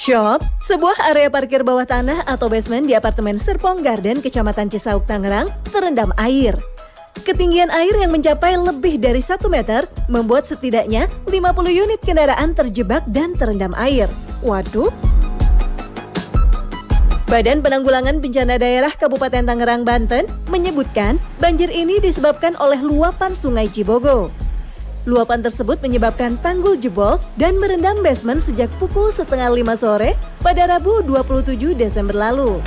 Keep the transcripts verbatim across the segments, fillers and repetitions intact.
Shop, sebuah area parkir bawah tanah atau basement di apartemen Serpong Garden, Kecamatan Cisauk, Tangerang, terendam air. Ketinggian air yang mencapai lebih dari satu meter membuat setidaknya lima puluh unit kendaraan terjebak dan terendam air. Waduh! Badan Penanggulangan Bencana Daerah Kabupaten Tangerang, Banten menyebutkan banjir ini disebabkan oleh luapan Sungai Cibogo. Luapan tersebut menyebabkan tanggul jebol dan merendam basement sejak pukul setengah lima sore pada Rabu dua puluh tujuh Desember lalu.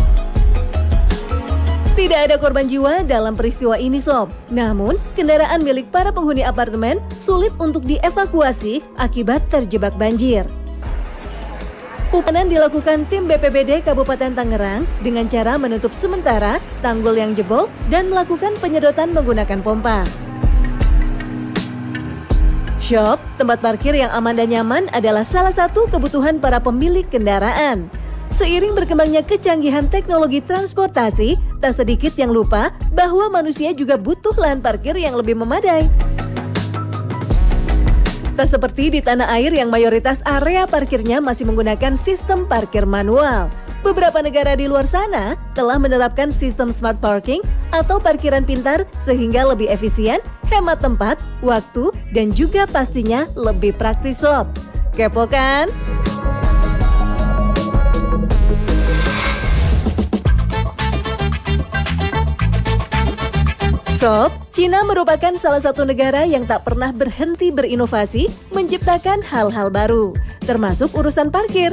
Tidak ada korban jiwa dalam peristiwa ini, Sob. Namun, kendaraan milik para penghuni apartemen sulit untuk dievakuasi akibat terjebak banjir. Upanan dilakukan tim B P B D Kabupaten Tangerang dengan cara menutup sementara tanggul yang jebol dan melakukan penyedotan menggunakan pompa. Shop, tempat parkir yang aman dan nyaman adalah salah satu kebutuhan para pemilik kendaraan. Seiring berkembangnya kecanggihan teknologi transportasi, tak sedikit yang lupa bahwa manusia juga butuh lahan parkir yang lebih memadai. Tak seperti di tanah air yang mayoritas area parkirnya masih menggunakan sistem parkir manual. Beberapa negara di luar sana telah menerapkan sistem smart parking atau parkiran pintar sehingga lebih efisien, hemat tempat, waktu, dan juga pastinya lebih praktis, Sob. Kepo kan? Sob, Cina merupakan salah satu negara yang tak pernah berhenti berinovasi menciptakan hal-hal baru, termasuk urusan parkir.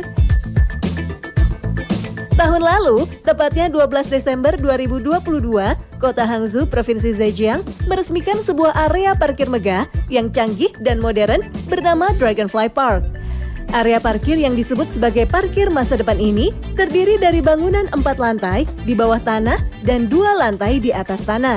Tahun lalu, tepatnya dua belas Desember dua ribu dua puluh dua, Kota Hangzhou, Provinsi Zhejiang, meresmikan sebuah area parkir megah yang canggih dan modern bernama Dragonfly Park. Area parkir yang disebut sebagai parkir masa depan ini terdiri dari bangunan empat lantai di bawah tanah dan dua lantai di atas tanah.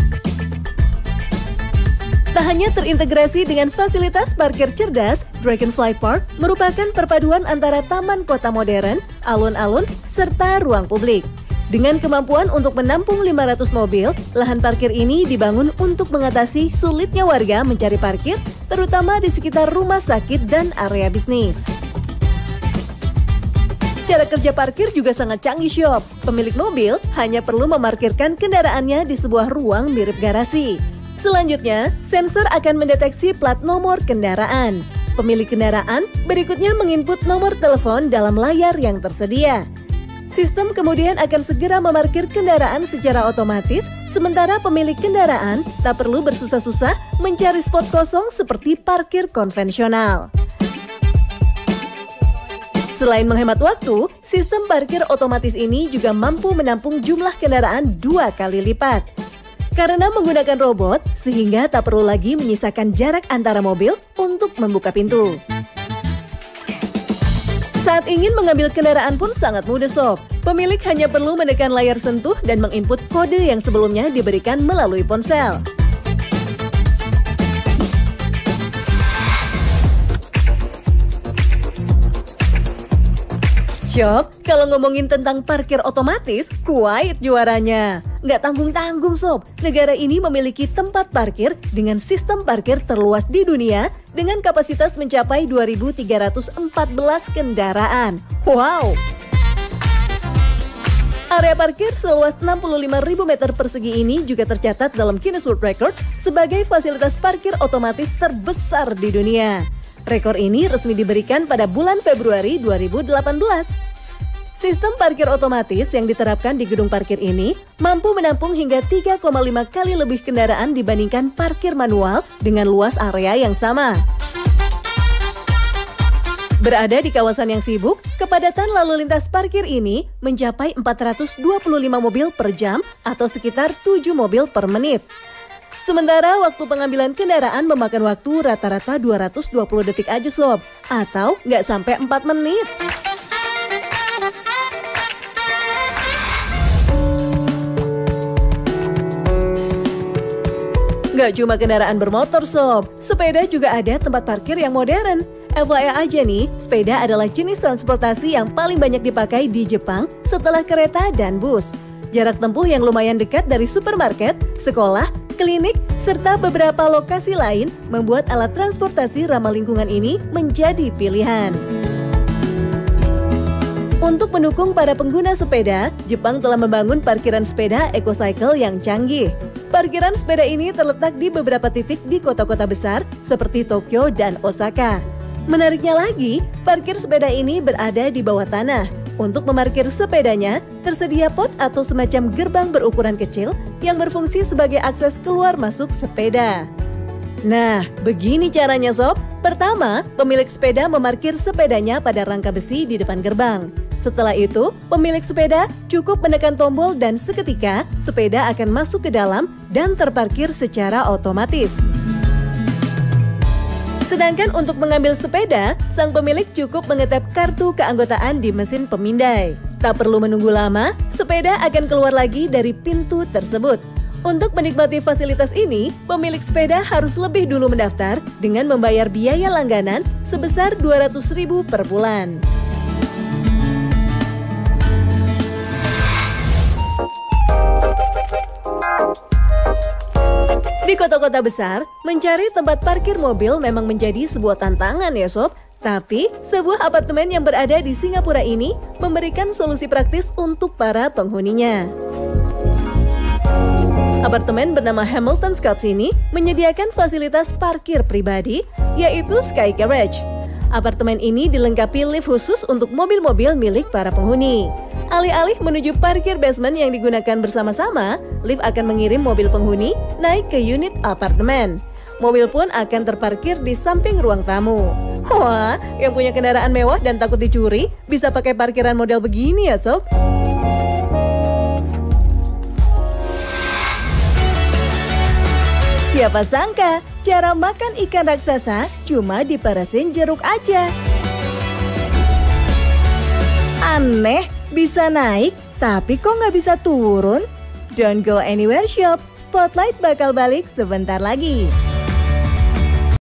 Tak hanya terintegrasi dengan fasilitas parkir cerdas, Dragonfly Park merupakan perpaduan antara taman kota modern, alun-alun, serta ruang publik. Dengan kemampuan untuk menampung lima ratus mobil, lahan parkir ini dibangun untuk mengatasi sulitnya warga mencari parkir, terutama di sekitar rumah sakit dan area bisnis. Cara kerja parkir juga sangat canggih, Shop. Pemilik mobil hanya perlu memarkirkan kendaraannya di sebuah ruang mirip garasi. Selanjutnya, sensor akan mendeteksi plat nomor kendaraan. Pemilik kendaraan berikutnya menginput nomor telepon dalam layar yang tersedia. Sistem kemudian akan segera memarkir kendaraan secara otomatis, sementara pemilik kendaraan tak perlu bersusah-susah mencari spot kosong seperti parkir konvensional. Selain menghemat waktu, sistem parkir otomatis ini juga mampu menampung jumlah kendaraan dua kali lipat. Karena menggunakan robot, sehingga tak perlu lagi menyisakan jarak antara mobil untuk membuka pintu. Saat ingin mengambil kendaraan pun sangat mudah, Sob. Pemilik hanya perlu menekan layar sentuh dan menginput kode yang sebelumnya diberikan melalui ponsel. Shop, kalau ngomongin tentang parkir otomatis, Kuwait juaranya. Nggak tanggung-tanggung, Sob. Negara ini memiliki tempat parkir dengan sistem parkir terluas di dunia dengan kapasitas mencapai dua ribu tiga ratus empat belas kendaraan. Wow! Area parkir seluas enam puluh lima ribu meter persegi ini juga tercatat dalam Guinness World Records sebagai fasilitas parkir otomatis terbesar di dunia. Rekor ini resmi diberikan pada bulan Februari dua ribu delapan belas. Sistem parkir otomatis yang diterapkan di gedung parkir ini mampu menampung hingga tiga koma lima kali lebih kendaraan dibandingkan parkir manual dengan luas area yang sama. Berada di kawasan yang sibuk, kepadatan lalu lintas parkir ini mencapai empat ratus dua puluh lima mobil per jam atau sekitar tujuh mobil per menit. Sementara waktu pengambilan kendaraan memakan waktu rata-rata dua ratus dua puluh detik aja, Sob, atau nggak sampai empat menit. Nggak cuma kendaraan bermotor, Sob, sepeda juga ada tempat parkir yang modern. F Y I aja nih, sepeda adalah jenis transportasi yang paling banyak dipakai di Jepang setelah kereta dan bus. Jarak tempuh yang lumayan dekat dari supermarket, sekolah, klinik, serta beberapa lokasi lain membuat alat transportasi ramah lingkungan ini menjadi pilihan. Untuk mendukung para pengguna sepeda, Jepang telah membangun parkiran sepeda EcoCycle yang canggih. Parkiran sepeda ini terletak di beberapa titik di kota-kota besar seperti Tokyo dan Osaka. Menariknya lagi, parkir sepeda ini berada di bawah tanah. Untuk memarkir sepedanya, tersedia pot atau semacam gerbang berukuran kecil yang berfungsi sebagai akses keluar masuk sepeda. Nah, begini caranya sob. Pertama, pemilik sepeda memarkir sepedanya pada rangka besi di depan gerbang. Setelah itu, pemilik sepeda cukup menekan tombol dan seketika sepeda akan masuk ke dalam dan terparkir secara otomatis. Sedangkan untuk mengambil sepeda, sang pemilik cukup mengetap kartu keanggotaan di mesin pemindai. Tak perlu menunggu lama, sepeda akan keluar lagi dari pintu tersebut. Untuk menikmati fasilitas ini, pemilik sepeda harus lebih dulu mendaftar dengan membayar biaya langganan sebesar dua ratus ribu per bulan. Di kota-kota besar, mencari tempat parkir mobil memang menjadi sebuah tantangan ya sob. Tapi, sebuah apartemen yang berada di Singapura ini memberikan solusi praktis untuk para penghuninya. Apartemen bernama Hamilton Scots ini menyediakan fasilitas parkir pribadi, yaitu Sky Garage. Apartemen ini dilengkapi lift khusus untuk mobil-mobil milik para penghuni. Alih-alih menuju parkir basement yang digunakan bersama-sama, lift akan mengirim mobil penghuni naik ke unit apartemen. Mobil pun akan terparkir di samping ruang tamu. Wah, yang punya kendaraan mewah dan takut dicuri bisa pakai parkiran model begini ya sob. Siapa sangka, cara makan ikan raksasa cuma diperasin jeruk aja. Aneh, bisa naik, tapi kok nggak bisa turun? Don't go anywhere shop, Spotlight bakal balik sebentar lagi.